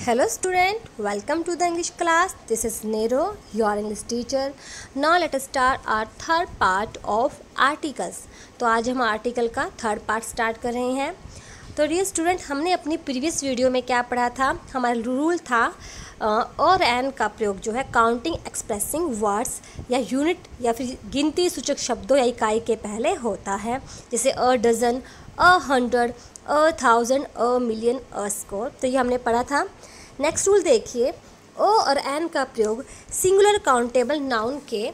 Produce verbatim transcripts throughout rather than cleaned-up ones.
Hello student, welcome to the English class. This is Nero, your English teacher. Now let us start our third part of articles. तो आज हम article का third part start कर रहे हैं. तो dear student, हमने अपनी प्रीवियस वीडियो में क्या पढ़ा था. हमारा रूल था और एन का प्रयोग जो है काउंटिंग एक्सप्रेसिंग वर्ड्स या यूनिट या फिर गिनती सूचक शब्दों या इकाई के पहले होता है, जैसे a dozen, a hundred, a thousand, a million, a score. तो ये हमने पढ़ा था. नेक्स्ट रूल देखिए, ओ और एन का प्रयोग सिंगुलर काउंटेबल नाउन के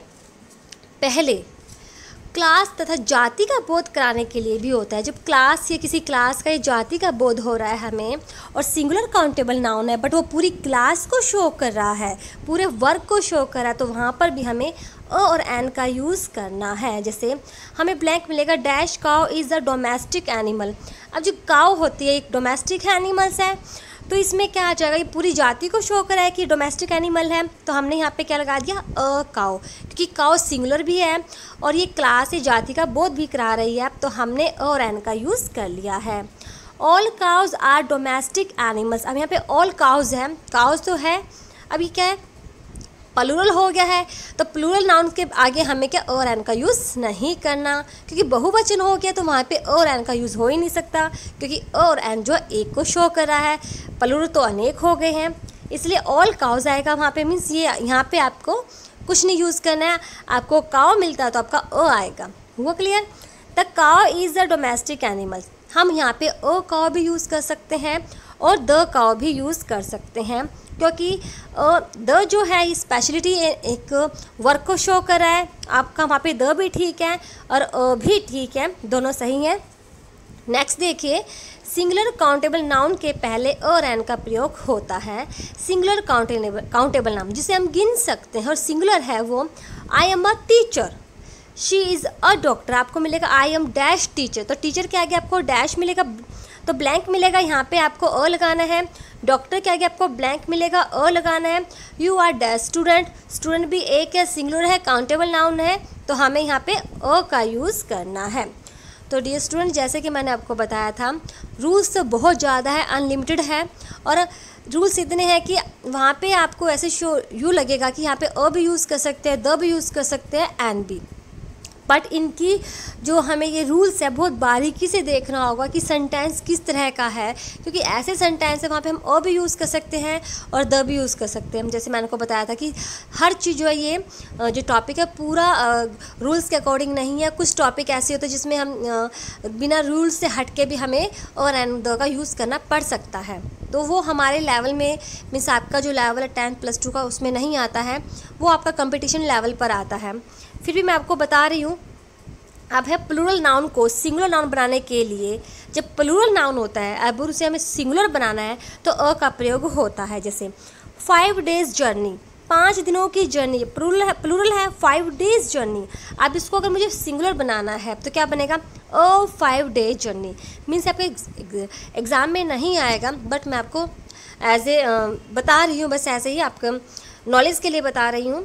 पहले क्लास तथा जाति का बोध कराने के लिए भी होता है. जब क्लास या किसी क्लास का या जाति का बोध हो रहा है हमें और सिंगुलर काउंटेबल नाउन है बट वो पूरी क्लास को शो कर रहा है, पूरे वर्ग को शो कर रहा है, तो वहाँ पर भी हमें अ और एन का यूज़ करना है. जैसे हमें ब्लैंक मिलेगा, dash cow is a domestic animal. अब जो काउ होती है एक डोमेस्टिक एनिमल्स है, तो इसमें क्या आ जाएगा, ये पूरी जाति को शो करा है कि डोमेस्टिक एनिमल है, तो हमने यहाँ पे क्या लगा दिया, अ काउ, क्योंकि काउ सिंगुलर भी है और ये क्लास या जाति का बोध भी करा रही है, तो हमने अ और एन का यूज़ कर लिया है. All cows are domestic animals. अब यहाँ पे ऑल काउज है, काउज तो है, अभी क्या है, प्लूरल हो गया है, तो प्लूरल नाउन के आगे हमें क्या और एन का यूज़ नहीं करना, क्योंकि बहुवचन हो गया तो वहाँ पे और एन का यूज़ हो ही नहीं सकता, क्योंकि और एन जो एक को शो कर रहा है, प्लूरल तो अनेक हो गए हैं, इसलिए ऑल काउज आएगा वहाँ पे. मीन्स ये यहाँ पे आपको कुछ नहीं यूज़ करना है, आपको काउ मिलता है तो आपका अ आएगा. हुआ clear. The cow is the domestic animal. हम यहाँ पे अ काउ भी यूज़ कर सकते हैं और द काउ भी यूज़ कर सकते हैं, क्योंकि द जो है ये स्पेशलिटी एक वर्क को शो कर रहा है. आपका वहाँ पे द भी ठीक है और अ भी ठीक है, दोनों सही हैं. नेक्स्ट देखिए, सिंगुलर काउंटेबल नाउन के पहले अ और एन का प्रयोग होता है. सिंगुलर काउंटेबल काउंटेबल नाउन जिसे हम गिन सकते हैं और सिंगुलर है वो, I am a teacher, she is a doctor. आपको मिलेगा आई एम डैश टीचर, तो टीचर के आगे आपको डैश मिलेगा तो ब्लैंक मिलेगा, यहाँ पे आपको अ लगाना है. डॉक्टर के आगे आपको ब्लैंक मिलेगा, अ लगाना है. You are dash student, student भी एक है, सिंगुलर है, काउंटेबल नाउन है, तो हमें यहाँ पे अ का यूज़ करना है. तो डियर स्टूडेंट, जैसे कि मैंने आपको बताया था, रूल्स तो बहुत ज़्यादा है, अनलिमिटेड है, और रूल्स इतने हैं कि वहाँ पे आपको ऐसे शो यूँ लगेगा कि यहाँ पे अ भी यूज़ कर सकते हैं, द भी यूज़ कर सकते हैं, एन भी. बट इनकी जो हमें ये रूल्स है बहुत बारीकी से देखना होगा कि सेंटेंस किस तरह का है, क्योंकि ऐसे सेंटेंस है वहाँ पे हम अ भी यूज़ कर सकते हैं और द भी यूज़ कर सकते हैं. जैसे मैंने को बताया था कि हर चीज़ जो है ये जो टॉपिक है पूरा रूल्स के अकॉर्डिंग नहीं है. कुछ टॉपिक ऐसे होते हैं जिसमें हम बिना रूल्स से हट के भी हमें और एन द का यूज़ करना पड़ सकता है, तो वो हमारे लेवल में, मीन्स आपका जो लेवल है टेंथ प्लस टू का, उसमें नहीं आता है, वो आपका कंपटीशन लेवल पर आता है. फिर भी मैं आपको बता रही हूँ. अब है प्लूरल नाउन को सिंगुलर नाउन बनाने के लिए, जब प्लूरल नाउन होता है अब उसे हमें सिंगुलर बनाना है तो अ का प्रयोग होता है. जैसे फाइव डेज जर्नी, पाँच दिनों की जर्नी, प्लूरल है, प्लूरल है फाइव डेज जर्नी. अब इसको अगर मुझे सिंगुलर बनाना है तो क्या बनेगा, a five days journey. Means आपके एग्ज़ाम में नहीं आएगा, बट मैं आपको एज ए बता रही हूँ, बस ऐसे ही आपका नॉलेज के लिए बता रही हूँ.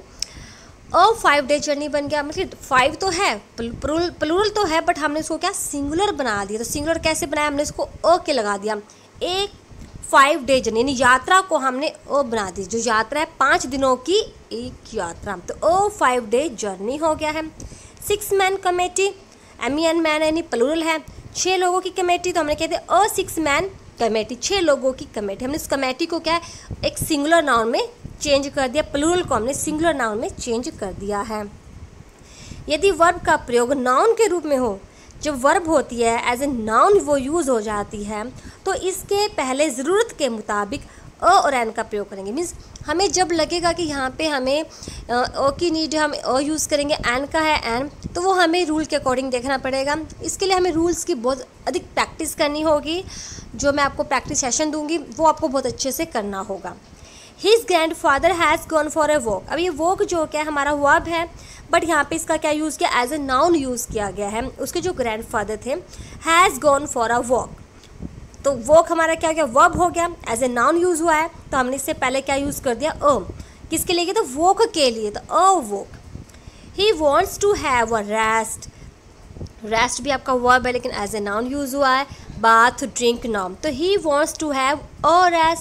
अ फाइव डे जर्नी बन गया, मतलब फाइव तो है, प्लूरल प्लूरल तो है, बट हमने इसको क्या सिंगुलर बना दिया. तो सिंगुलर कैसे बनाया, हमने इसको अ के लगा दिया. एक फाइव डे जर्नी यानी यात्रा को हमने अ बना दी, जो यात्रा है पाँच दिनों की एक यात्रा, तो अ फाइव डे जर्नी हो गया है. Six man committee, M E N man यानी प्लूरल है, छः लोगों की कमेटी, तो हमने कहते हैं अ सिक्स मैन कमेटी, छः लोगों की कमेटी. हमने इस कमेटी को क्या है एक सिंगुलर नाउन में चेंज कर दिया, प्लूरल को हमने सिंगुलर नाउन में चेंज कर दिया है. यदि वर्ब का प्रयोग नाउन के रूप में हो, जब वर्ब होती है एज ए नाउन वो यूज़ हो जाती है, तो इसके पहले ज़रूरत के मुताबिक अ और एन का प्रयोग करेंगे. मीन्स हमें जब लगेगा कि यहाँ पे हमें अ की नीड, हम अ यूज़ करेंगे, एन का है एन, तो वो हमें रूल के अकॉर्डिंग देखना पड़ेगा. इसके लिए हमें रूल्स की बहुत अधिक प्रैक्टिस करनी होगी, जो मैं आपको प्रैक्टिस सेशन दूंगी वो आपको बहुत अच्छे से करना होगा. His grandfather has gone for a walk. अब ये वॉक जो क्या है हमारा वर्ब है, बट यहाँ पे इसका क्या यूज़ किया, एज ए नाउन यूज़ किया गया है. उसके जो ग्रैंड फादर थे, has gone for a walk, तो वॉक हमारा क्या हो गया, वर्ब हो गया, एज ए नाउन यूज़ हुआ है, तो हमने इससे पहले क्या यूज़ कर दिया, अ. किसके लिए, तो वॉक के लिए, तो a walk. He wants to have a rest, rest भी आपका वर्ब है लेकिन एज ए नाउन यूज़ हुआ है. बाथ, ड्रिंक, नाउन, तो he wants to have a rest,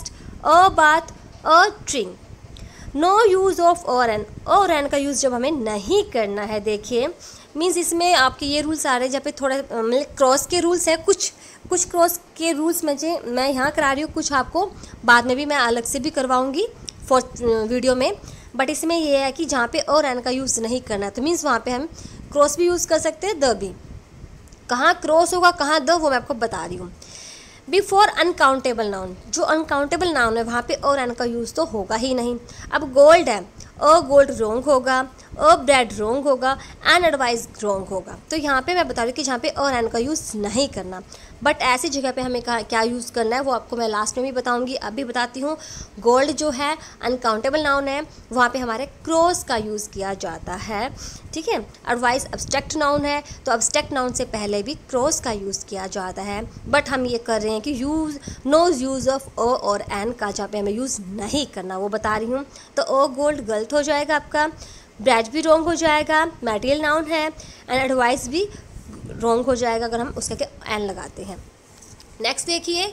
a bath, a drink. No use of और एन, और an का यूज़ जब हमें नहीं करना है, देखिए मीन्स इसमें आपके ये रूल्स आ रहे हैं जहाँ पे थोड़ा मतलब क्रॉस के रूल्स हैं, कुछ कुछ क्रॉस के रूल्स मुझे मैं यहाँ करा रही हूँ, कुछ आपको बाद में भी मैं अलग से भी करवाऊँगी फॉर वीडियो में। बट इसमें ये है कि जहाँ पे और एन का यूज़ नहीं करना, तो मीन्स वहाँ पे हम क्रॉस भी यूज़ कर सकते हैं, द भी। कहाँ क्रॉस होगा कहाँ द, वो मैं आपको बता रही हूँ। बिफोर अनकाउंटेबल नाउन, जो अनकाउंटेबल नाउन है वहाँ पे और एन का यूज़ तो होगा ही नहीं। अब गोल्ड है, अ गोल्ड रोंग होगा, अ ब्रेड रोंग होगा, एन एडवाइस रोंग होगा। तो यहाँ पे मैं बता रही हूँ कि जहाँ पे और एन का यूज़ नहीं करना, बट ऐसी जगह पे हमें क्या यूज़ करना है वो आपको मैं लास्ट में भी बताऊँगी, अभी बताती हूँ। गोल्ड जो है अनकाउंटेबल नाउन है, वहाँ पे हमारे क्रॉस का यूज़ किया जाता है, ठीक है। एडवाइस अब्स्ट्रैक्ट नाउन है, तो अब्स्ट्रैक्ट नाउन से पहले भी क्रॉस का यूज़ किया जाता है, बट हम ये कर रहे हैं कि यूज़ नो यूज़ ऑफ ओ और एन का जहाँ पे हमें यूज़ नहीं करना वो बता रही हूँ। तो ओ गोल्ड गलत हो जाएगा आपका, ब्रेड भी रॉन्ग हो जाएगा, मटेरियल नाउन है, एंड एडवाइस भी रॉन्ग हो जाएगा अगर हम उसके के एन लगाते हैं। नेक्स्ट देखिए,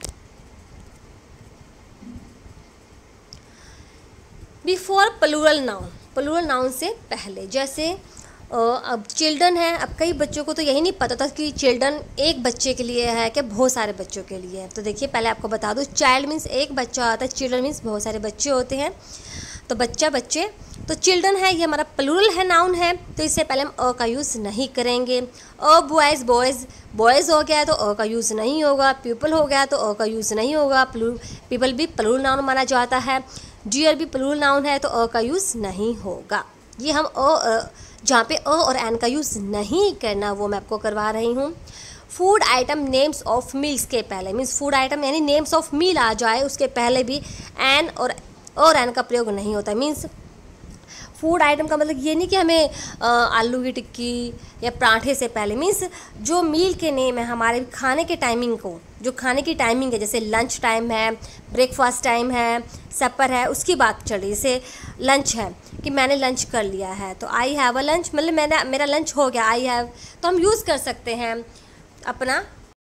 before plural noun, plural noun से पहले, जैसे अब चिल्ड्रन है, अब कई बच्चों को तो यही नहीं पता था कि चिल्ड्रन एक बच्चे के लिए है कि बहुत सारे बच्चों के लिए है। तो देखिए पहले आपको बता दूँ, चाइल्ड मीन्स एक बच्चा आता है, चिल्ड्रन मीन्स बहुत सारे बच्चे होते हैं, तो बच्चा बच्चे। तो चिल्ड्रन है ये हमारा प्लूरल है, नाउन है, तो इससे पहले हम अ का यूज़ नहीं करेंगे। अ बॉयज़, बॉयज़ बॉयज़ हो गया तो अ का यूज़ नहीं होगा, पीपल हो गया तो अ का यूज़ नहीं होगा, पीपल भी प्लूरल नाउन माना जाता है, डियर भी प्लूरल नाउन है तो अ का यूज़ नहीं होगा। ये हम अ जहाँ पे अ और एन का यूज़ नहीं करना वो मैं आपको करवा रही हूँ। Food item names of meals के पहले, मीन्स फूड आइटम यानी नेम्स ऑफ मील आ जाए उसके पहले भी एन और और एन का प्रयोग नहीं होता। मीन्स फूड आइटम का मतलब ये नहीं कि हमें आ, आलू की टिक्की या पराठे से पहले, मीन्स जो मील के नेम है हमारे खाने के टाइमिंग को, जो खाने की टाइमिंग है, जैसे लंच टाइम है, ब्रेकफास्ट टाइम है, सपर है, उसकी बात चल रही। जैसे लंच है कि मैंने लंच कर लिया है, तो आई हैव अ लंच, मतलब मैंने मेरा लंच हो गया, आई हैव, तो हम यूज़ कर सकते हैं अपना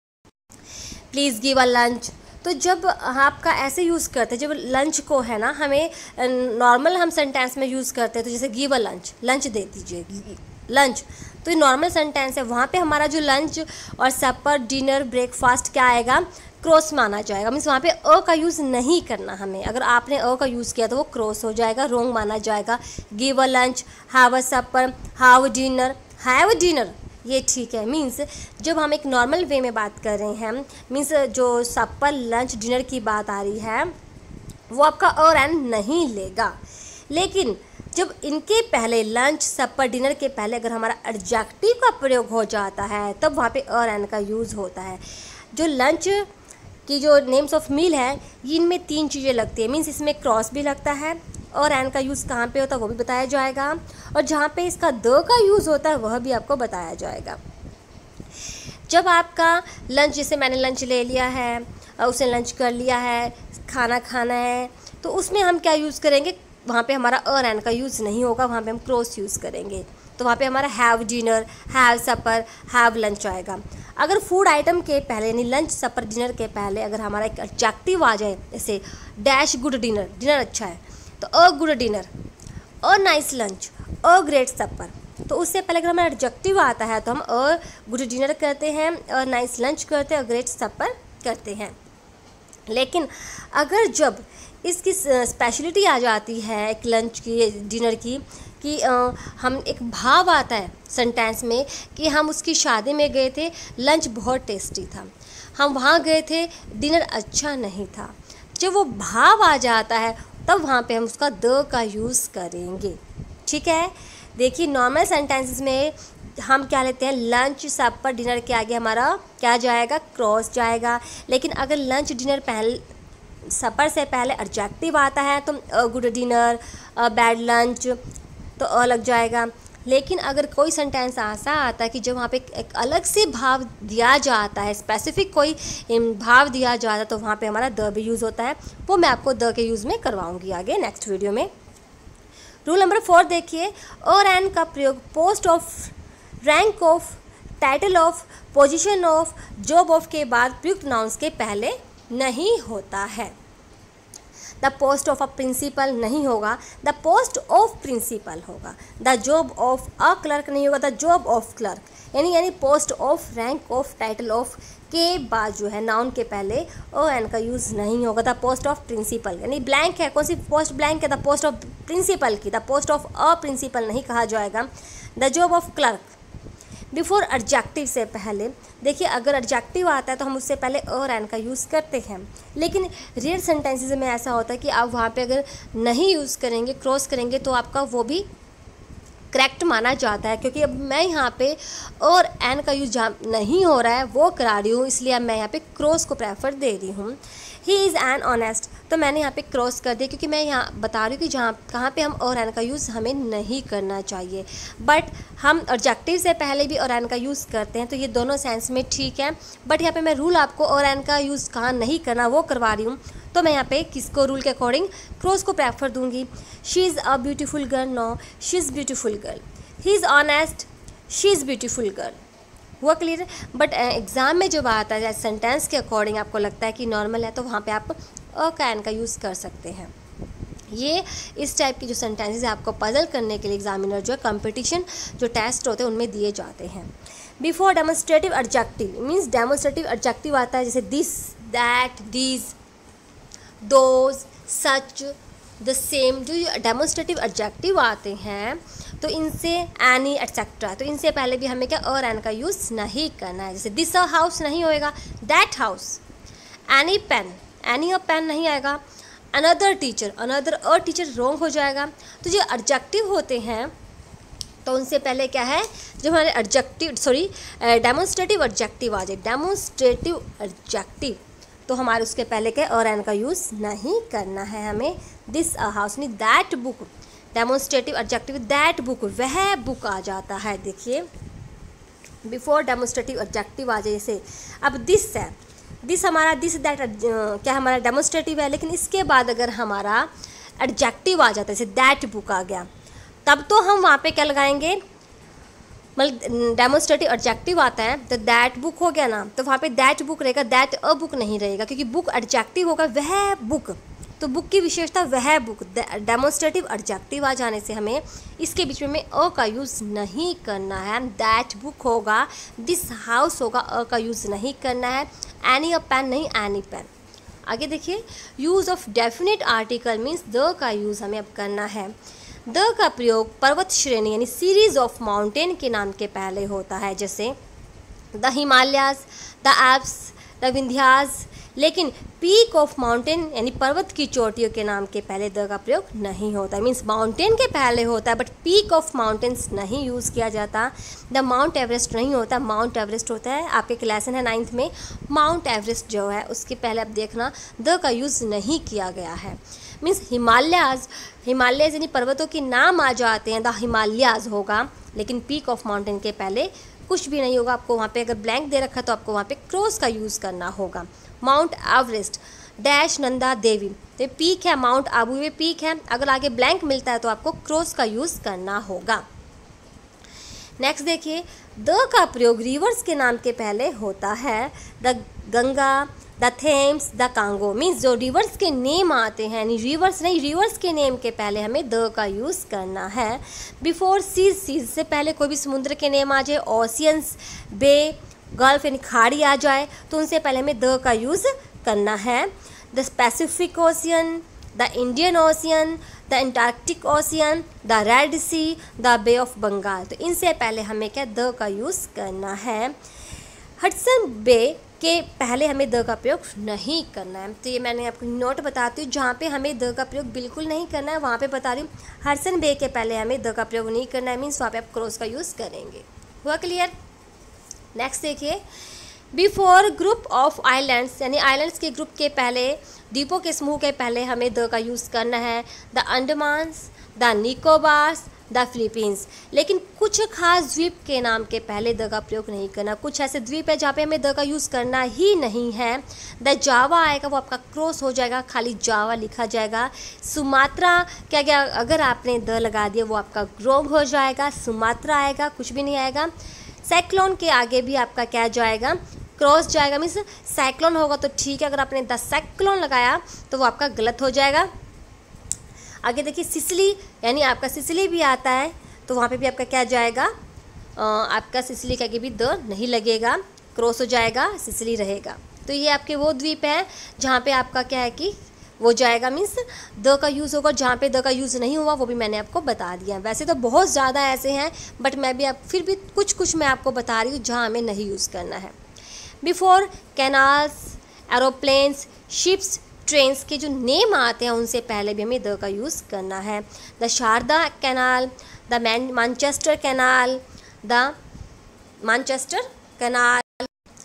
प्लीज़ गिव अ लंच। तो जब आपका ऐसे यूज़ करते हैं, जब लंच को है ना हमें नॉर्मल हम सेंटेंस में यूज़ करते हैं, तो जैसे गिव अ लंच, लंच दे दीजिए, लंच, तो ये नॉर्मल सेंटेंस है, वहाँ पे हमारा जो लंच और सपर, डिनर, ब्रेकफास्ट क्या आएगा, क्रॉस माना जाएगा। मीन्स वहाँ पे अ का यूज़ नहीं करना हमें, अगर आपने अ का यूज़ किया तो वो क्रॉस हो जाएगा, रॉन्ग माना जाएगा। Give a lunch, have a supper, have dinner, have dinner ये ठीक है। मीन्स जब हम एक नॉर्मल वे में बात कर रहे हैं, मीन्स जो सपर, लंच, डिनर की बात आ रही है, वो आपका और एन नहीं लेगा। लेकिन जब इनके पहले लंच, सपर, डिनर के पहले अगर हमारा एडजेक्टिव का प्रयोग हो जाता है, तब वहाँ पे और एन का यूज़ होता है। जो लंच की जो नेम्स ऑफ मील है, इनमें तीन चीज़ें लगती है, मीन्स इसमें क्रॉस भी लगता है, और एन का यूज़ कहाँ पे होता है वो भी बताया जाएगा, और जहाँ पे इसका द का यूज़ होता है वह भी आपको बताया जाएगा। जब आपका लंच, जैसे मैंने लंच ले लिया है, उसने लंच कर लिया है, खाना खाना है, तो उसमें हम क्या यूज़ करेंगे, वहाँ पे हमारा और एन का यूज़ नहीं होगा, वहाँ पे हम क्रॉस यूज़ करेंगे। तो वहाँ पे हमारा have dinner, have supper, have lunch आएगा। अगर फूड आइटम के पहले यानी लंच, सपर, डिनर के पहले अगर हमारा एक एडजेक्टिव आ जाए, जैसे डैश गुड डिनर, डिनर अच्छा है, तो a good dinner, a nice lunch, a great supper, तो उससे पहले अगर हमारा एडजेक्टिव आता है तो हम अ गुड डिनर करते हैं, अ नाइस लंच करते हैं, अ ग्रेट सपर करते हैं। लेकिन अगर जब इसकी स्पेशलिटी आ जाती है एक लंच की, डिनर की, कि आ, हम एक भाव आता है सेंटेंस में कि हम उसकी शादी में गए थे, लंच बहुत टेस्टी था, हम वहाँ गए थे, डिनर अच्छा नहीं था, जब वो भाव आ जाता है तब वहाँ पे हम उसका द का यूज़ करेंगे। ठीक है, देखिए नॉर्मल सेंटेंसेस में हम क्या लेते हैं, लंच, सपर, डिनर के आगे हमारा क्या जाएगा, क्रॉस जाएगा। लेकिन अगर लंच, डिनर पहले, सपर से पहले एडजेक्टिव आता है तो a good dinner, a bad lunch, तो अ लग जाएगा। लेकिन अगर कोई सेंटेंस ऐसा आता है कि जब वहाँ पे एक, एक अलग से भाव दिया जाता है, स्पेसिफिक कोई भाव दिया जाता है, तो वहाँ पे हमारा द भी यूज़ होता है, वो मैं आपको द के यूज़ में करवाऊँगी आगे नेक्स्ट वीडियो में। रूल नंबर फोर देखिए, और एन का प्रयोग post of, rank of, title of, position of, job of के बाद प्रयुक्त नाउन्स के पहले नहीं होता है। The post of a principal नहीं होगा, द पोस्ट ऑफ प्रिंसिपल होगा। The job of a clerk नहीं होगा, द जॉब ऑफ क्लर्क। यानी यानी post of, rank of, title of के बाद जो है नाउन के पहले ओ एन का यूज़ नहीं होगा। द पोस्ट ऑफ प्रिंसिपल यानी ब्लैंक है, कौन सी पोस्ट ब्लैंक है, द पोस्ट ऑफ प्रिंसिपल की, the post of a principal नहीं कहा जाएगा। The job of clerk. Before adjective से पहले देखिए, अगर एडजेक्टिव आता है तो हम उससे पहले और एन का यूज़ करते हैं, लेकिन रेयर सेंटेंसेस में ऐसा होता है कि आप वहाँ पे अगर नहीं यूज़ करेंगे, क्रॉस करेंगे तो आपका वो भी करेक्ट माना जाता है। क्योंकि अब मैं यहाँ पे और एन का यूज़ जहाँ नहीं हो रहा है वो करा रही हूँ, इसलिए अब मैं यहाँ पे क्रॉस को प्रेफर दे रही हूँ। ही इज़ एन ऑनेस्ट, तो मैंने यहाँ पे क्रॉस कर दिया क्योंकि मैं यहाँ बता रही हूँ कि जहाँ कहाँ पे हम और एन का यूज़ हमें नहीं करना चाहिए। बट हम ऑब्जेक्टिव से पहले भी और एन का यूज़ करते हैं, तो ये दोनों सेंस में ठीक है। बट यहाँ पे मैं रूल आपको और एन का यूज़ कहाँ नहीं करना वो करवा रही हूँ, तो मैं यहाँ पे किसको रूल के अकॉर्डिंग क्रॉस को प्रेफर दूंगी। She is a beautiful girl, no she is beautiful girl. He is honest, she is beautiful girl. हुआ क्लियर? बट एग्ज़ाम में जब आता है सेंटेंस के अकॉर्डिंग आपको लगता है कि नॉर्मल है, तो वहाँ पे आप अ का एन का यूज़ कर सकते हैं। ये इस टाइप की जो सेंटेंसेस है आपको पजल करने के लिए एग्जामिनर जो है कंपटीशन जो टेस्ट होते हैं उनमें दिए जाते हैं। Before demonstrative adjective means demonstrative adjective आता है जैसे this, that, these, those, such, the same. जो डेमोन्स्ट्रेटिव एडजेक्टिव आते हैं तो इनसे एनी एटसेट्रा, तो इनसे पहले भी हमें क्या और एन का यूज़ नहीं करना है। जैसे दिस अ हाउस नहीं होएगा, that house. Any pen, any a pen नहीं आएगा। Another teacher, another a teacher wrong हो जाएगा। तो जो एडजेक्टिव होते हैं तो उनसे पहले क्या है, जब हमारे एडजेक्टिव सॉरी डेमोन्स्ट्रेटिव एडजेक्टिव आ जाए, डेमोन्स्ट्रेटिव एडजेक्टिव, तो हमारे उसके पहले क्या और एन का यूज़ नहीं करना है हमें। दिस अ हाउस नहीं, that book. Demonstrative adjective that book, वह बुक आ जाता है। देखिए बिफोर डेमोन्स्ट्रेटिव एडजेक्टिव आ जाए, जैसे अब दिस है, दिस हमारा दिस दैट क्या हमारा डेमोन्स्ट्रेटिव है, लेकिन इसके बाद अगर हमारा एडजेक्टिव आ जाता है जैसे दैट बुक आ गया, तब तो हम वहाँ पे क्या लगाएंगे, मतलब डेमोन्स्ट्रेटिव एडजेक्टिव आता है तो दैट बुक हो गया ना, तो वहाँ पे दैट बुक रहेगा, दैट अ बुक नहीं रहेगा, क्योंकि बुक एडजेक्टिव होगा, वह बुक। तो बुक की विशेषता वह बुक। डेमोन्स्ट्रेटिव एडजेक्टिव आ जाने से हमें इसके बीच में हमें अ का यूज़ नहीं करना है। दैट बुक होगा, दिस हाउस होगा, अ का यूज़ नहीं करना है। एनी अ पेन नहीं, एनी पेन। आगे देखिए, use of definite article means the का यूज़ हमें अब करना है। द का प्रयोग पर्वत श्रेणी यानी सीरीज ऑफ माउंटेन के नाम के पहले होता है, जैसे the Himalayas, the Alps, the Vindhyas. लेकिन पीक ऑफ माउंटेन यानी पर्वत की चोटियों के नाम के पहले द का प्रयोग नहीं होता है। मीन्स माउंटेन के पहले होता है, बट पीक ऑफ माउंटेन्स नहीं यूज़ किया जाता। द माउंट एवरेस्ट नहीं होता, माउंट एवरेस्ट होता है। आपके एक लेसन है नाइन्थ में, माउंट एवरेस्ट जो है उसके पहले आप देखना द का यूज़ नहीं किया गया है। मीन्स हिमालयाज, हिमालयाज यानी पर्वतों के नाम आ जाते हैं, द हिमालयाज होगा, लेकिन पीक ऑफ माउंटेन के पहले कुछ भी नहीं होगा। आपको वहाँ पे अगर ब्लैंक दे रखा तो आपको वहाँ पे क्रॉस का यूज़ करना होगा। Mount Everest dash Nanda Devi, तो पीक है, माउंट आबू में पीक है। अगर आगे ब्लैंक मिलता है तो आपको क्रॉस का यूज़ करना होगा। नेक्स्ट देखिए, द का प्रयोग रिवर्स के नाम के पहले होता है। The Ganga, the Thames, the Congo. Means जो रिवर्स के नेम आते हैं, यानी रिवर्स नहीं, रिवर्स के नेम के पहले हमें द का यूज़ करना है। बिफोर सीज, सीज से पहले कोई भी समुद्र के नेम आ जाए, ओशियंस, बे, गल्फ यानी खाड़ी आ जाए, तो उनसे पहले हमें द का यूज़ करना है। The Pacific Ocean, the Indian Ocean, the Antarctic Ocean, the Red Sea, the Bay of Bengal, तो इनसे पहले हमें क्या द का यूज़ करना है। हडसन बे के पहले हमें द का प्रयोग नहीं करना है। तो ये मैंने आपको नोट बताती हूँ, जहाँ पे हमें द का प्रयोग बिल्कुल नहीं करना है वहाँ पे बता रही हूँ। हडसन बे के पहले हमें द का प्रयोग नहीं करना है, मीन्स वहाँ पे आप क्रॉस का यूज़ करेंगे। हुआ क्लियर? नेक्स्ट देखिए, बिफोर ग्रुप ऑफ आइलैंड्स यानी आइलैंड्स के ग्रुप के पहले, द्वीपों के समूह के पहले हमें द का यूज़ करना है। The Andamans, the Nicobars, the Philippines. लेकिन कुछ खास द्वीप के नाम के पहले द का प्रयोग नहीं करना। कुछ ऐसे द्वीप है जहाँ पे हमें द का यूज़ करना ही नहीं है। द जावा आएगा वो आपका क्रॉस हो जाएगा, खाली जावा लिखा जाएगा। सुमात्रा क्या क्या अगर आपने द लगा दिया वो आपका रॉन्ग हो जाएगा, सुमात्रा आएगा, कुछ भी नहीं आएगा। साइक्लोन के आगे भी आपका क्या जाएगा, क्रॉस जाएगा मीन्स साइक्लोन होगा तो ठीक है, अगर आपने द साइक्लोन लगाया तो वो आपका गलत हो जाएगा। आगे देखिए सिसिली, यानी आपका सिसिली भी आता है तो वहाँ पे भी आपका क्या जाएगा, आ, आपका सिसिली का आगे भी द नहीं लगेगा, क्रॉस हो जाएगा, सिसिली रहेगा। तो ये आपके वो द्वीप है जहाँ पे आपका क्या है कि वो जाएगा मीन्स द का यूज़ होगा। जहाँ पे द का यूज़ नहीं हुआ वो भी मैंने आपको बता दिया। वैसे तो बहुत ज़्यादा ऐसे हैं बट मैं भी आप फिर भी कुछ कुछ मैं आपको बता रही हूँ जहाँ हमें नहीं यूज़ करना है। Before canals, aeroplanes, ships, trains के जो नेम आते हैं उनसे पहले भी हमें द का यूज़ करना है। The Sharda canal, the Manchester canal, the Manchester canal,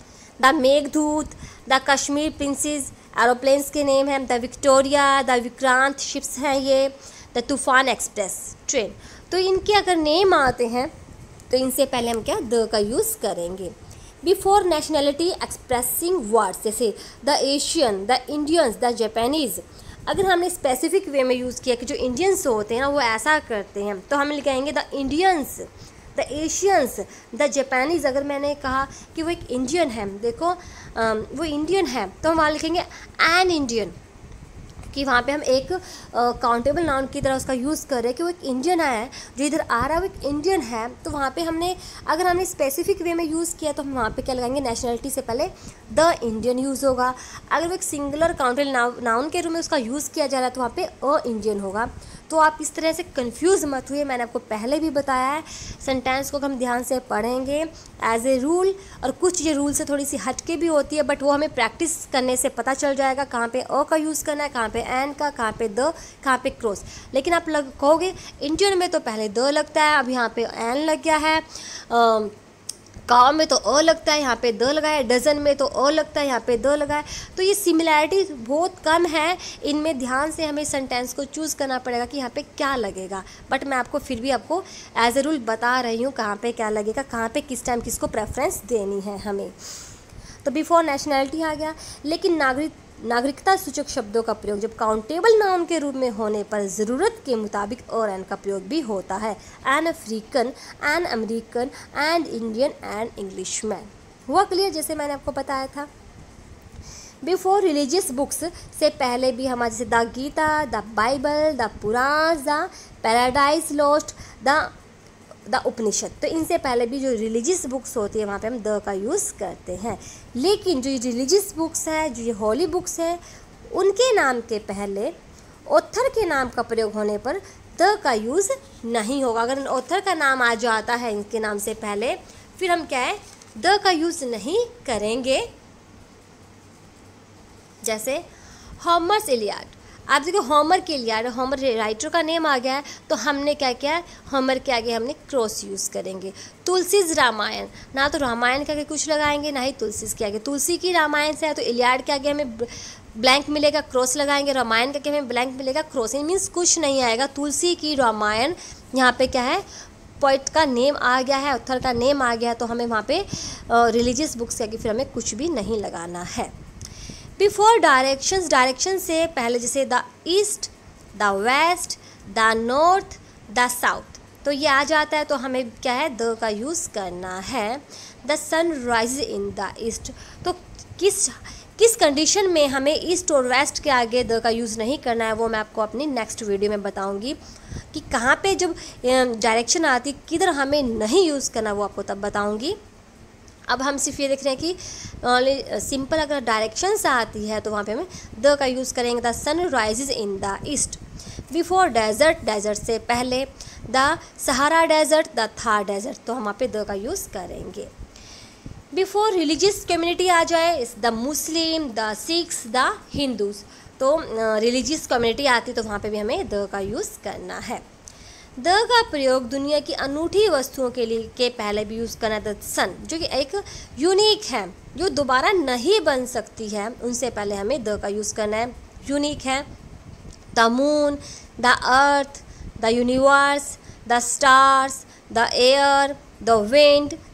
the Meghdoot, the Kashmir princess, aeroplanes के नेम हैं। The Victoria, the Vikrant ships हैं ये। द तूफान एक्सप्रेस ट्रेन। तो इनके अगर नेम आते हैं तो इनसे पहले हम क्या द का यूज़ करेंगे। बिफोर नेशनैलिटी एक्सप्रेसिंग वर्ड्स, जैसे the Asian, the Indians, the Japanese, अगर हमने स्पेसिफिक वे में यूज़ किया कि जो इंडियंस होते हैं ना वो ऐसा करते हैं तो हम लिखेंगे the Indians, the Asians, the Japanese. अगर मैंने कहा कि वो एक इंडियन है, देखो वो इंडियन है तो हम वहाँ लिखेंगे एन इंडियन, कि वहाँ पे हम एक काउंटेबल नाउन की तरह उसका यूज़ कर रहे हैं कि वो एक इंडियन है, जो इधर आ रहा है वो एक इंडियन है। तो वहाँ पे हमने अगर हमने स्पेसिफिक वे में यूज़ किया तो हम वहाँ पे क्या लगाएंगे, नेशनलिटी से पहले द इंडियन यूज़ होगा। अगर वो एक सिंगुलर काउंटेबल नाउन के रूप में उसका यूज़ किया जा रहा है तो वहाँ पे अ इंडियन होगा। तो आप इस तरह से कंफ्यूज मत हुए, मैंने आपको पहले भी बताया है। सेंटेंस को हम ध्यान से पढ़ेंगे एज ए रूल, और कुछ ये रूल से थोड़ी सी हटके भी होती है बट वो हमें प्रैक्टिस करने से पता चल जाएगा कहाँ पे अ का यूज़ करना है, कहाँ पे एन का, कहाँ पे द, कहाँ पे क्रॉस। लेकिन आप लग कहोगे इंडियन में तो पहले द लगता है, अब यहाँ पे एन लग गया है, आ, काव में तो अ लगता है, यहाँ पे द लगा है, डजन में तो अ लगता है, यहाँ पे द लगा है। तो ये सिमिलैरिटी बहुत कम है, इनमें ध्यान से हमें सेंटेंस को चूज़ करना पड़ेगा कि यहाँ पे क्या लगेगा। बट मैं आपको फिर भी आपको एज ए रूल बता रही हूँ कहाँ पे क्या लगेगा, कहाँ पे किस टाइम किसको प्रेफरेंस देनी है हमें। तो बिफोर नेशनैलिटी आ गया। लेकिन नागरिक नागरिकता सूचक शब्दों का प्रयोग जब काउंटेबल नाउन के रूप में होने पर ज़रूरत के मुताबिक और एन का प्रयोग भी होता है। An African, an American, and Indian, and Englishman. हुआ क्लियर जैसे मैंने आपको बताया था। बिफोर रिलीजियस बुक्स से पहले भी हमारे जैसे the Gita, the Bible, the Purana, the Paradise Lost, the the Upanishad, तो इनसे पहले भी जो रिलीजियस बुक्स होती है वहाँ पे हम द का यूज़ करते हैं। लेकिन जो ये रिलीजियस बुक्स है, जो ये हॉली बुक्स है, उनके नाम के पहले ऑथर के नाम का प्रयोग होने पर द का यूज़ नहीं होगा। अगर ऑथर का नाम आ जाता है इनके नाम से पहले, फिर हम क्या है द का यूज़ नहीं करेंगे। जैसे होमर्स इलियाड, आप देखो होमर के इलियाड, होमर राइटर का नेम आ गया है तो हमने क्या किया, होमर के आगे हमने क्रॉस यूज़ करेंगे। तुलसीज रामायण, ना तो रामायण के आगे कुछ लगाएंगे ना ही तुलसीज के आगे। तुलसी की रामायण से है तो इलियाड के आगे हमें ब्लैंक मिलेगा, क्रॉस लगाएंगे। रामायण के आगे हमें ब्लैंक मिलेगा, क्रॉस। मीन्स कुछ नहीं आएगा। तुलसी की रामायण, यहाँ पे क्या है पोइट का नेम आ गया है, ऑथर का नेम आ गया है, तो हमें वहाँ पे रिलीजियस बुक्स के आगे फिर हमें कुछ भी नहीं लगाना है। बिफोर डायरेक्शंस, डायरेक्शन से पहले जैसे the east, the west, the north, the south, तो ये आ जाता है तो हमें क्या है द का यूज़ करना है। The sun rise in the east, तो किस किस कंडीशन में हमें ईस्ट और वेस्ट के आगे द का यूज़ नहीं करना है वो मैं आपको अपनी नेक्स्ट वीडियो में बताऊंगी कि कहाँ पे जब डायरेक्शन आती किधर हमें नहीं यूज़ करना, वो आपको तब बताऊंगी। अब हम सिर्फ ये देख रहे हैं कि सिंपल अगर डायरेक्शंस आती है तो वहाँ पे हमें द का यूज़ करेंगे। The sun rises in the east. Before desert, desert से पहले। The Sahara desert, the Thar desert, तो हम वहाँ पे द का यूज़ करेंगे। बिफोर रिलीजियस कम्युनिटी आ जाए, इस the Muslim, the Sikhs, the Hindus, तो रिलीजियस कम्युनिटी आती तो वहाँ पे भी हमें द का यूज़ करना है। द का प्रयोग दुनिया की अनूठी वस्तुओं के लिए के पहले भी यूज़ करना। द सन, जो कि एक यूनिक है, जो दोबारा नहीं बन सकती है, उनसे पहले हमें द का यूज़ करना है। यूनिक है। The moon, the earth, the universe, the stars, the air, the wind,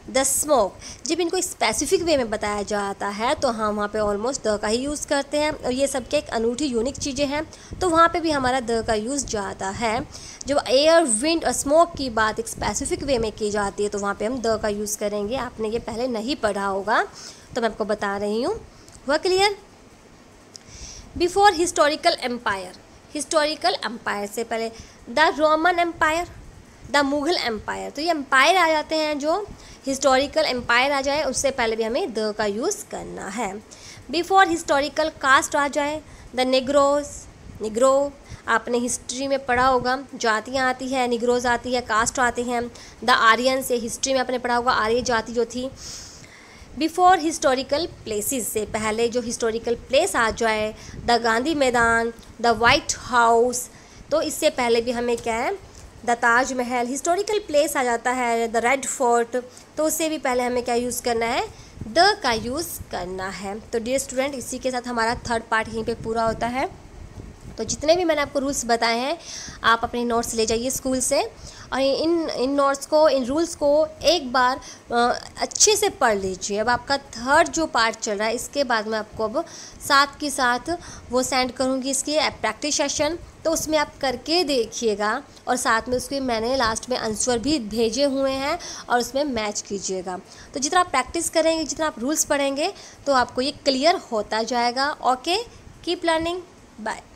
the smoke. जब इनको स्पेसिफिक वे में बताया जाता है तो हम वहाँ पे ऑलमोस्ट द का ही यूज़ करते हैं, और ये सबके एक अनूठी यूनिक चीज़ें हैं, तो वहाँ पे भी हमारा द का यूज़ जाता है। जब एयर, विंड और स्मोक की बात एक स्पेसिफिक वे में की जाती है तो वहाँ पे हम द का यूज़ करेंगे। आपने ये पहले नहीं पढ़ा होगा तो मैं आपको बता रही हूँ। हुआ clear? Before historical empire, historical empire से पहले the Roman empire, the Mughal empire. तो ये एम्पायर आ जाते हैं, जो हिस्टोरिकल एम्पायर आ जाए उससे पहले भी हमें द का यूज़ करना है। बिफोर हिस्टोरिकल कास्ट आ जाए, द निग्रोज, निग्रो। आपने हिस्ट्री में पढ़ा होगा, जातियाँ आती है, निग्रोज आती है, कास्ट आती हैं। द आर्यन से हिस्ट्री में आपने पढ़ा होगा, आर्य जाति जो थी। बिफोर हिस्टोरिकल प्लेसेस से पहले जो हिस्टोरिकल प्लेस आ जाए, द गांधी मैदान, द वाइट हाउस। तो इससे पहले भी हमें क्या है, द ताजमहल। हिस्टोरिकल प्लेस आ जाता है, द रेड फोर्ट, तो उससे भी पहले हमें क्या यूज़ करना है, द का यूज़ करना है। तो डियर स्टूडेंट, इसी के साथ हमारा थर्ड पार्ट यहीं पे पूरा होता है। तो जितने भी मैंने आपको रूल्स बताए हैं आप अपने नोट्स ले जाइए स्कूल से, और इन इन नोट्स को, इन रूल्स को एक बार अच्छे से पढ़ लीजिए। अब आपका थर्ड जो पार्ट चल रहा है, इसके बाद मैं आपको अब साथ के साथ वो सेंड करूँगी इसकी प्रैक्टिस सेशन, तो उसमें आप करके देखिएगा, और साथ में उसके मैंने लास्ट में आंसर भी भेजे हुए हैं और उसमें मैच कीजिएगा। तो जितना आप प्रैक्टिस करेंगे, जितना आप रूल्स पढ़ेंगे, तो आपको ये क्लियर होता जाएगा। Okay, keep learning, bye.